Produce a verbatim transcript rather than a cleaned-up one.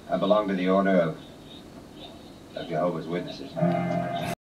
I belong to the Order of, of Jehovah's Witnesses.